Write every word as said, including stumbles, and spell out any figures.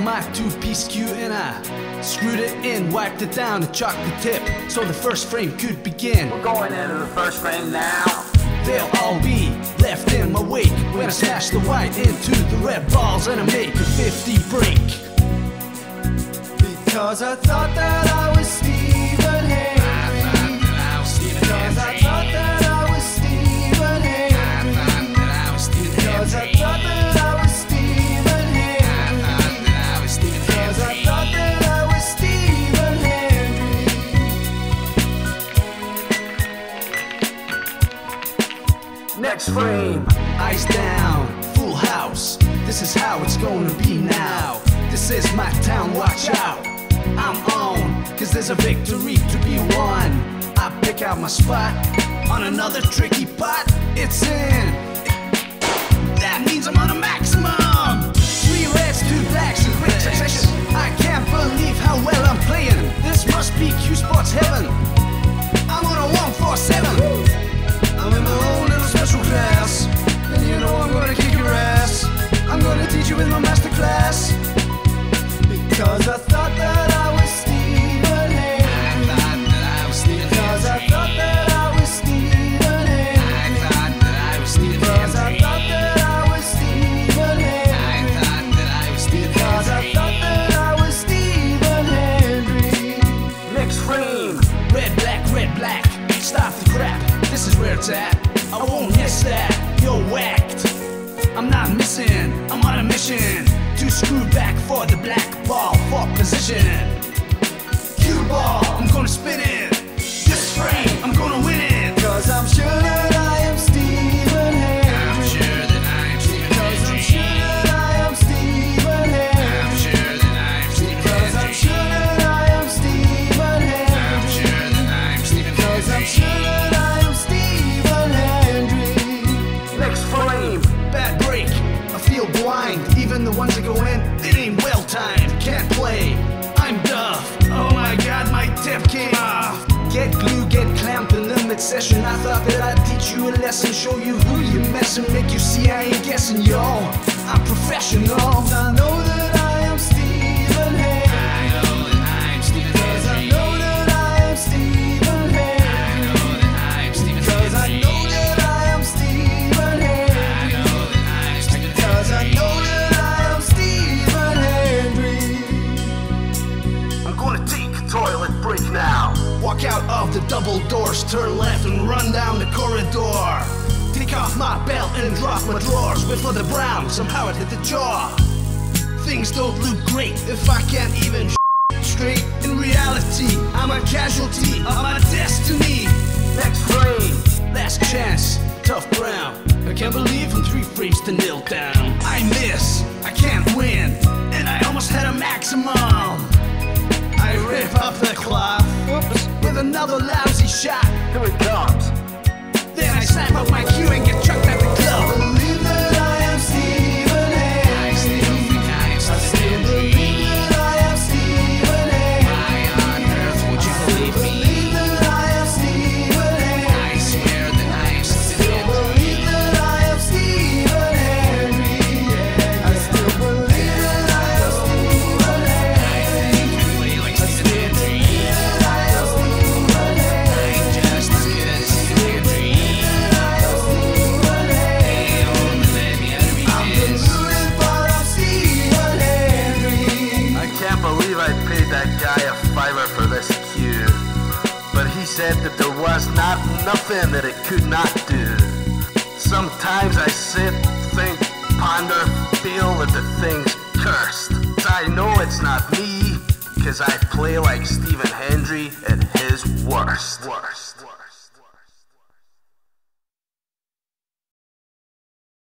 my two-piece cue and I screwed it in, wiped it down and chalked the tip so the first frame could begin. We're going into the first frame now. They'll all be left in my wake when I smash the white into the red balls and I make a fifty break. Because I thought that I was Stephen Hendry. Because I thought that I was Stephen Hendry. Because I thought that I was Stephen Hendry. Because I thought that I was Stephen Hendry. Next frame. Eyes down, full house. This is how it's gonna be now. This is my town, watch out. I'm on, cause there's a victory to be won. I pick out my spot on another tricky pot. It's in. That means I'm on a maximum. Three reds, two blacks in quick succession. I can't believe how well I'm playing. This must be Q Sports heaven. I'm on a one four seven. I'm in my own little special class, and you know I'm gonna kick your ass. I'm gonna teach you in my master class. Because I thought that I was Stephen Hendry. Because I thought that I was Stephen Hendry. Because I thought that I was Stephen Hendry. Because I thought that I was Stephen Hendry. Next frame. Red, black, red, black. Stop the crap. This is where it's at. I won't miss that. You're whacked. I'm not missing. I'm on a mission to screw back for the black ball for position. Cue ball, I'm gonna spin it. This frame, I'm gonna win it. Cause I'm sure that I am Stephen Hendry. I'm sure that I'm Stephen Cause I'm Hendry. sure that I am Stephen Hendry. I'm sure that I'm Stephen Cause I'm Hendry. sure that I am Stephen Hendry. I'm sure that I'm Stephen Cause I'm Hendry. sure that I am Stephen Hendry. Next frame. Bad break, I feel blind. Even the ones that go in, it ain't well timed. Can't play, I'm duff. Oh my god, my tip came off. Get glue, get clamped in the mid-session. I thought that I'd teach you a lesson, show you who you mess and make you see I ain't guessing, yo. I'm professional. I know that I am Stephen Hendry. I know that I'm Stephen Cause I Hendry. know that I am Stephen Hendry. I know that I'm Stephen Cause I Hendry. know that I am Stephen Hendry. I know that I'm Stephen Cause I Hendry. know that I am Stephen Hendry. I'm gonna take a toilet break now. Walk out of the double doors, turn left and run down the corridor. Take off my belt and drop my drawers. Wait for the brown, somehow it hit the jaw. Things don't look great if I can't even straight. In reality, I'm a casualty of my destiny. Next frame. Last chance, tough ground. I can't believe I'm three frames to nil down. I miss, I can't win, and I almost had a maximum. I rip up the cloth, whoops, with another lousy shot. Here it comes. Then I snap up my cue and get chucked at the club. Believe that I am Stephen Hendry. I still think I am I still Stephen believe Hendry. that I am Stephen Hendry. Why on earth would you believe me? Believe that I am Stephen Hendry. I swear that I am Still Stephen Hendry. believe that I am Stephen Hendry. I still believe that I am Stephen Hendry. I think I play like Stephen Hendry. That I am Stephen Hendry. I'm just as good as Stephen Hendry. That I am Stephen Hendry. They only let me out of I'm the this. rooted, but I'm Stephen Hendry. I can't believe I paid that guy a fiver for this cue. But he said that there was not nothing that it could not do. Sometimes I sit, think, ponder, feel that the thing's cursed. I know it's not me, cause I play like Stephen Hendry at his worst. worst.